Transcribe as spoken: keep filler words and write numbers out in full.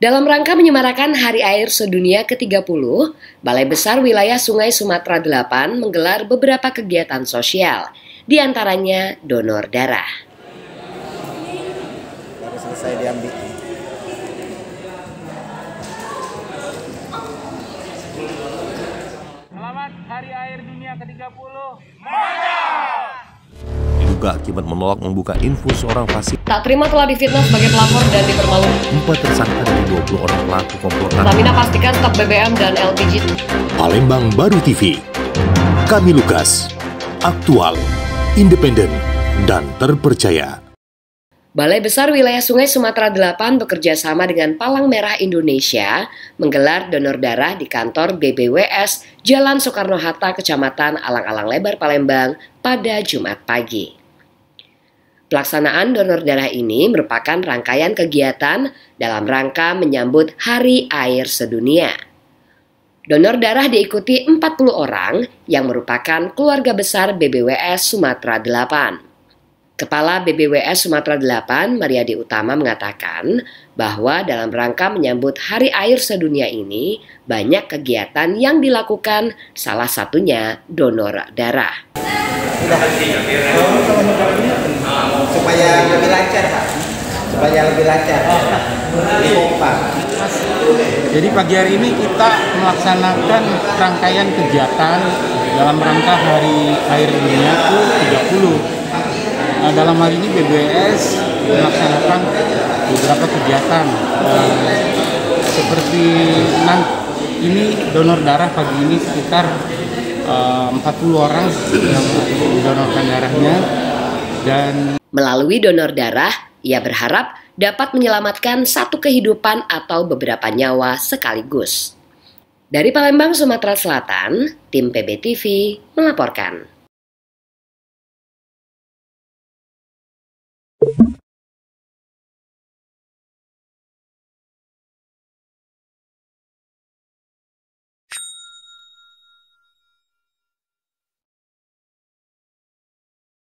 Dalam rangka menyemarakan Hari Air Sedunia ke tiga puluh, Balai Besar Wilayah Sungai Sumatera delapan menggelar beberapa kegiatan sosial, di antaranya donor darah. Baru selesai diambil. Selamat Hari Air Dunia ke tiga puluh. Diduga akibat menolak membuka info seorang pasien. Tak terima telah difitnah sebagai pelapor dan dipermalukan. Empat tersangka dari dua puluh orang pelaku komplotan. Pertamina pastikan stok B B M dan L P G. Palembang Baru T V. Kami Lukas. Aktual, independen, dan terpercaya. Balai Besar Wilayah Sungai Sumatera delapan bekerja sama dengan Palang Merah Indonesia menggelar donor darah di kantor B B W S Jalan Soekarno-Hatta, Kecamatan Alang-Alang Lebar, Palembang pada Jumat pagi. Pelaksanaan donor darah ini merupakan rangkaian kegiatan dalam rangka menyambut Hari Air Sedunia. Donor darah diikuti empat puluh orang yang merupakan keluarga besar B B W S Sumatera delapan. Kepala B B W S Sumatera delapan, Mariadi Utama, mengatakan bahwa dalam rangka menyambut Hari Air Sedunia ini banyak kegiatan yang dilakukan, salah satunya donor darah. Supaya lebih lancar, Pak. Supaya lebih lancar. Dipompa. Jadi pagi hari ini kita melaksanakan rangkaian kegiatan dalam rangka Hari Air Dunia ke tiga puluh. Nah, dalam hal ini B B W S melaksanakan beberapa kegiatan eh, seperti nanti ini donor darah pagi ini sekitar eh, empat puluh orang yang mendonorkan darahnya. Dan melalui donor darah, ia berharap dapat menyelamatkan satu kehidupan atau beberapa nyawa sekaligus. Dari Palembang, Sumatera Selatan, tim P B T V melaporkan.